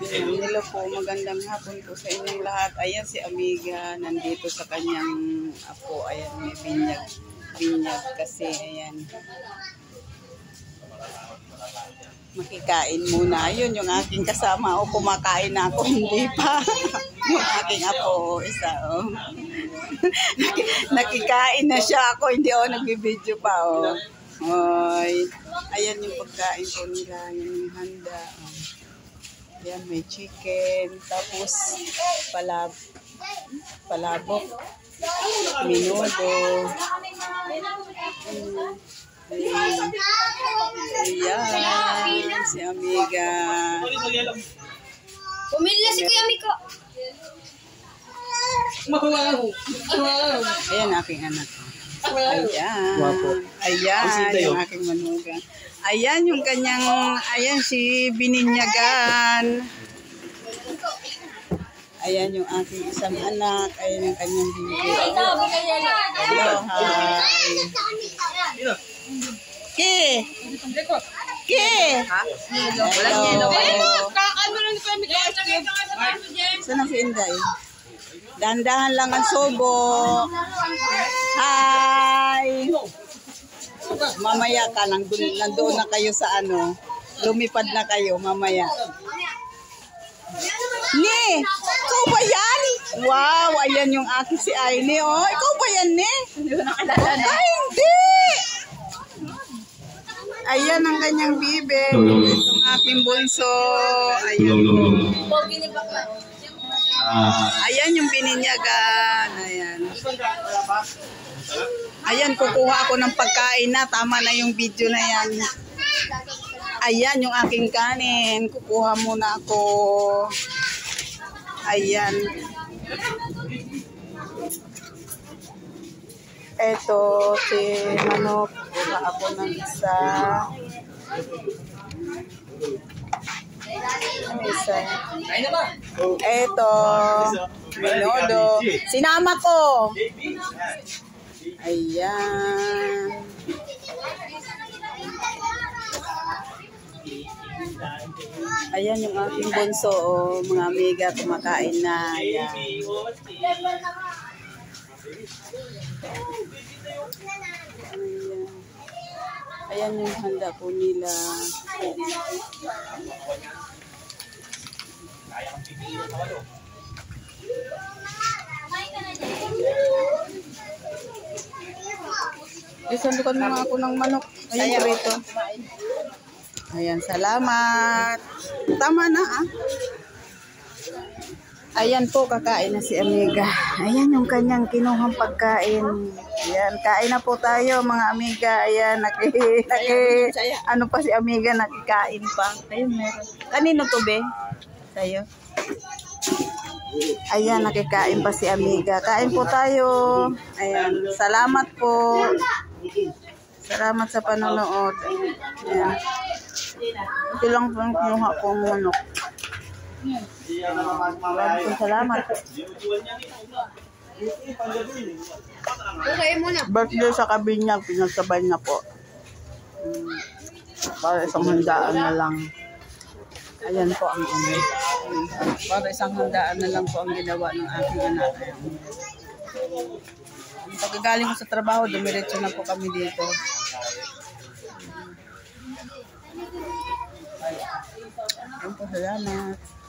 Hello po, magandang hapon po sa inyong lahat. Ayan si Amiga, nandito sa kanyang apo. Ayan, may binyag kasi, ayan. Makikain muna. Ayun, yung aking kasama. O, kumakain na ako, hindi pa. Yung aking apo, isa, oh. Nakikain na siya ako, hindi ako nagbibideo pa, oh. Oy. Ayan yung pagkain ko nila, yung handa, oh. Yan, may chicken, tapos palabok, minudo. Ayan, si Amiga. Pumili si Kuya Miko. Ayan, aking anak. Ayan. Ayan, yung aking manugang. Ayan, yung kanyang, ayan si Bininyagan. Ayan yung aking isang anak. Ayan yung kanyang bibi. Hello, hi. Ki! Ki! Hello. Saan ang si Inday? Dahan-dahan lang ang sobo. Hi! Mamaya ka lang, nandoon na kayo sa ano. Lumipad na kayo mamaya. Ni! Ikaw ba yan? Wow! Ayan yung aking si Aini. Oh, ikaw ba yan, Ni? Ay, hindi! Ayan ang kanyang bibe. Itong aking bunso. Ayan. Ayan yung bininyagan. Ayan. Ayan, kukuha ako ng pagkain na. Tama na yung video na yan. Ayan yung aking kanin. Kukuha muna ako. Ayan. Eto, si Manok. Kuha ako ng isa. Isa. Eto, minudo. Sinama ko. Ayan. Ayan yung aking bunso, oh, mga amiga, kumakain na. Ayan. Ayan yung handa po nila. Isandukan mo nga ako ng manok. Ayan, rito. Ayan, salamat. Tama na, ah. Ayan po, kakain na si Amiga. Ayan yung kanyang kinuhang pagkain. Ayan, kain na po tayo, mga Amiga. Ayan, ano pa si Amiga, nakikain pa. Ayun, meron. Kanino to, be? Sa'yo. Ayan, nakikain pa si Amiga. Kain po tayo. Ayan, salamat po. Salamat sa panonood. Ayan. Ito lang po ang kinuha kong manok. Maraming salamat. Birthday sa Kabinyag, pinagsabay na po. Para isang handaan na lang. Ayan po ang ano. Para isang handaan na lang po ang ginawa ng aking anak. Pagkagaling ko sa trabaho, dumiretso na po kami dito. Ayan po, salamat.